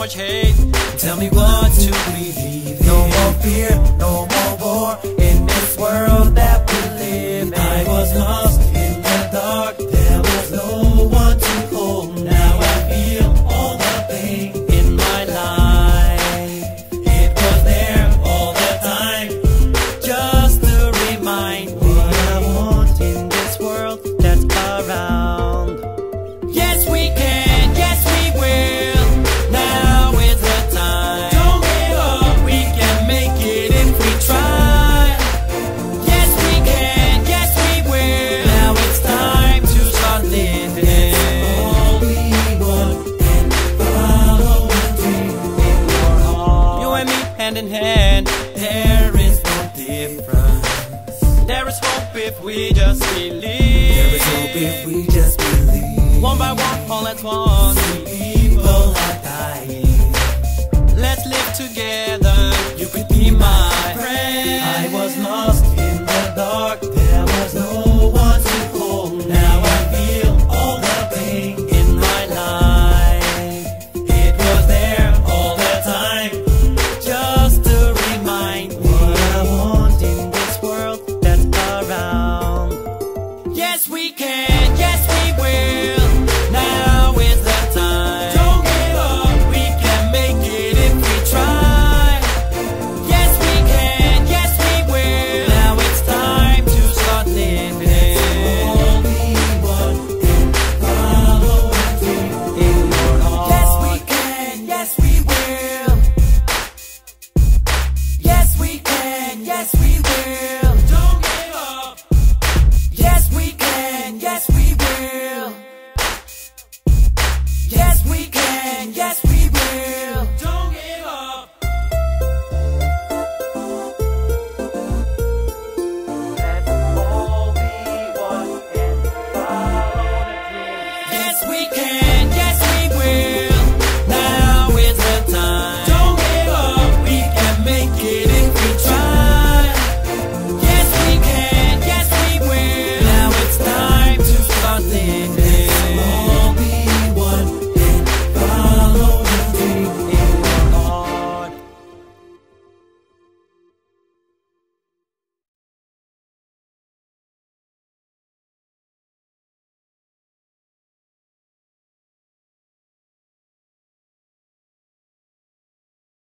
much hate. Tell me what to believe. No more fear, no more war in this world that we live in. I was lost in the dark, there was no one to hold. Now I feel all the pain in my life. It was there all the time, just to remind me what I want in this world that's around. Yes we can, yes we will. Now is the time. Don't give up, we can make it if we try. Yes we can, yes we will. Now it's time to start living. All we want and follow the dream in your heart. You and me hand in hand, There is no difference. there is hope if we just believe. There is hope if we just believe. One by one, all at once.